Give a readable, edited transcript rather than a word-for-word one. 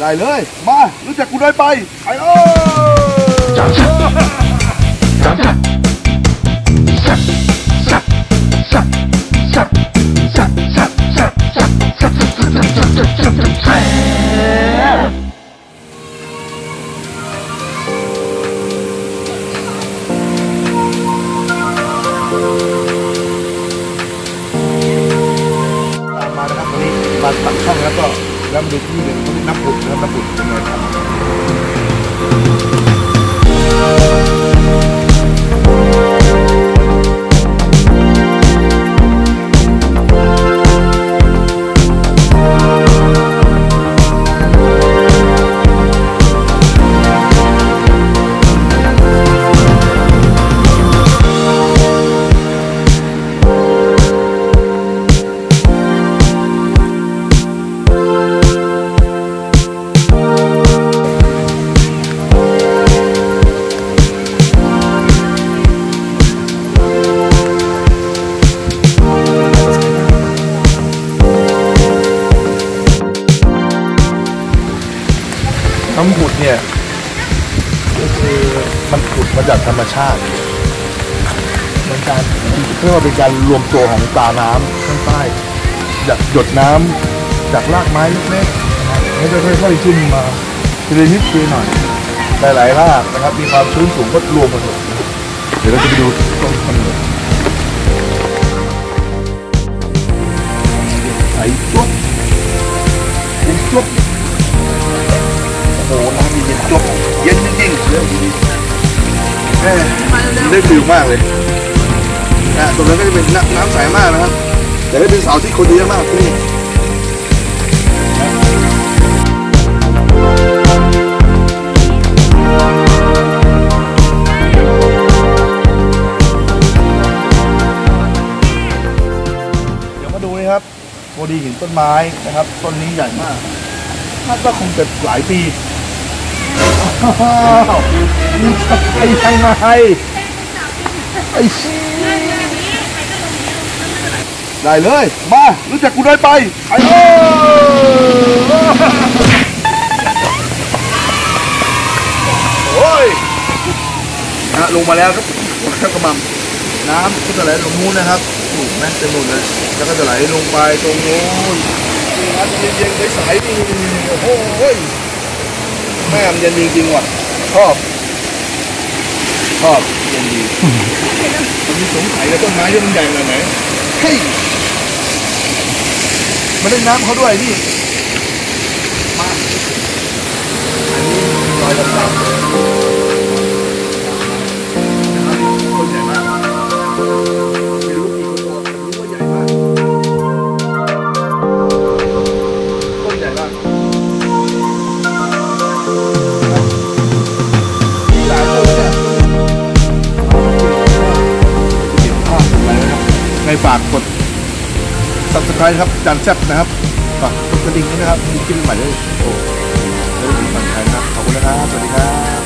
ได้เลยมารู้จักกูได้ไปไปจับจับจับจับสับสับสับสับสับสับสับสับสับสับสับสับสับสับมานะครับวันนี้มาตัดช่องแล้วก็มาดูที่หนึ่งเขาเรียกน้ำผุดนะครับน้ำผุดเป็นไงครับน้ำผุดเนี่ยก็คือมันผุดมาจากธรรมชาติเป็นการเรียกว่าเป็นการรวมตัวของปลาน้ำข้างใต้จากหยดน้ำจากรากไม้เล็กๆให้ค่อยๆขึ้นมาทีละนิดทีละหน่อยหลายๆรากนะครับมีความชื้นสูงก็รวมกันหมดเดี๋ยวเราจะไปดูต้นขนุนไอ้ตุ๊บตุ๊บโอ้น้ำเย็นจบเย็นจริงๆเรื่องดีได้ฟิลมากเลยตรงนั้นก็จะเป็นน้ำใสมากนะครับแต่ได้เป็นเสาที่คนเยอะมากที่นี่เดี๋ยวมาดูนะครับโมดีเห็นต้นไม้นะครับต้นนี้ใหญ่มากคาดว่าคงจะหลายปีไอ้ยังไงไอ้ได้เลยมารู้จักกูได้ไปไปโอ้ยลงมาแล้วครับกระมังน้ำก็จะไหลลงนู้นนะครับถูกไหมเต็มหมดเลยแล้วก็จะไหลลงไปตรงโน้นน้ำเย็นๆใสๆนี่โอ้โหแม่มันเย็นจริงๆว่ะชอบเย็นดีมันมีสงสัยกับต้นไม้ที่มันใหญ่ขนาดไหนเฮ้ยมาเล่นน้ำเขาด้วยนี่มาอันนี้ลอยดำๆต้นใหญ่มากไม่รู้กี่ตัวแต่รู้ว่าใหญ่มากต้นใหญ่มากฝากกด subscribe ครับจานแซ่บนะครับฝากกดกระดิ่งด้วยนะครับมีคลิปใหม่ด้วยโอ้ได้ติดตามกันครับขอบคุณนะครับสวัสดีครับ